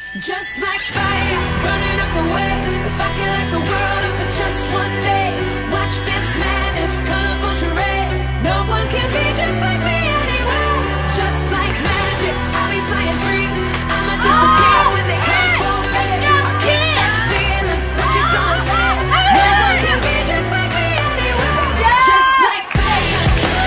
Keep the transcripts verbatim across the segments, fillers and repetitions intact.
Just like fire, burning up the way. If I can light the world up for just one day, watch this madness, colorful charade. No one can be just like me anyway. Just like magic, I'll be flying free. I'ma disappear when they come for me. I'll kick that ceiling, what you gonna say? No one can be just like me anyway. Just like fire.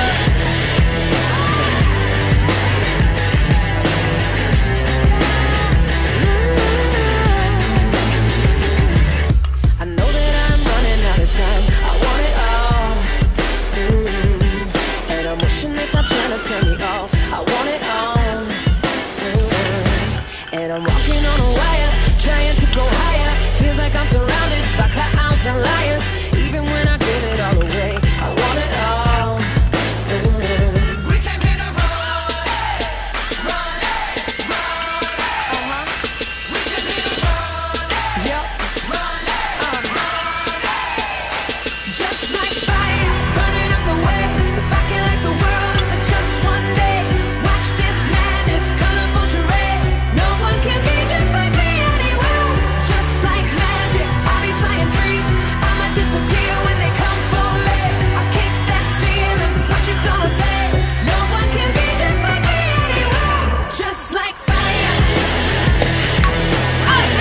I know that I'm running out of time. I want it all. Mm-hmm. And I'm wishing they stop trying to turn me off. I want it all. Mm-hmm. And I'm walking on a wire, trying to go higher. Feels like I'm surrounded by clowns and liars. Even when I give it all away, I want it all. Mm-hmm. We came here to run it, run it, run it. Uh-huh. We came here to run it. Yep. Run it, uh-huh. Just like fire, burning up the way. If I can light the world up for just one day, watch this madness, colorful charade. No one can be just like me anyway. Just like magic, I'll be flying free. I'ma disappear when they come for me. I kick that ceiling, what you gonna say? No one can be just like me anyway. Just like fire. Oh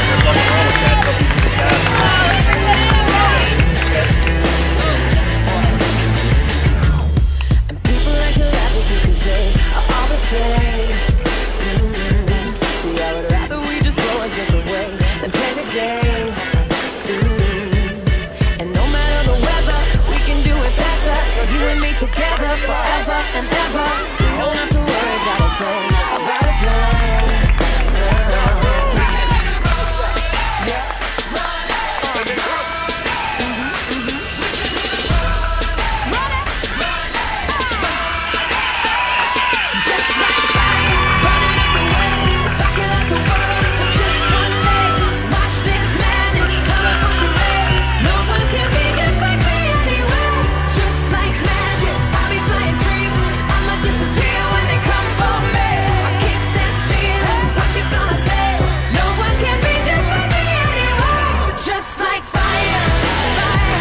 And people like to laugh at you 'cause they are all the same. Mm-hmm. See, I would rather we just go a different way than play the game. Mm-hmm. And no matter the weather, we can do it better. You and me together forever and ever. We don't have to worry about a thing, about a thing. We can hit it, run it, yeah, run it. Mm-hmm, mm-hmm. We can hit it, run it, run it, run it. Just like fire, burning up the way. If I can light the world up for just one day, watch this madness, colorful charade. No one can be just like me anyway. Just like magic, I'll be flying free. I'ma disappear when they come for me. I kick that ceiling, what you gonna say? No one can be just like me anyway. It's just like fire, fire.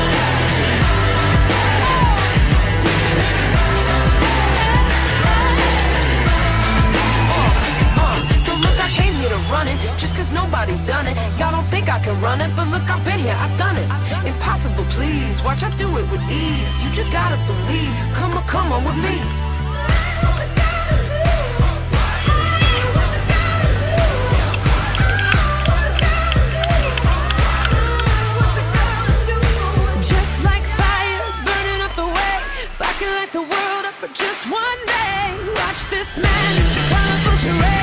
So look, I came here to run it, just 'cause nobody's done it. Y'all don't think I can run it, but look, I've been here, I've done it. Impossible, please, watch I do it with ease. You just gotta believe, come on, come on with me. What's it gotta do? What's it gotta do? What's it gotta do? What's it gotta do? Just like fire, burning up the way. If I can light the world up for just one day, watch this man, colorful charade.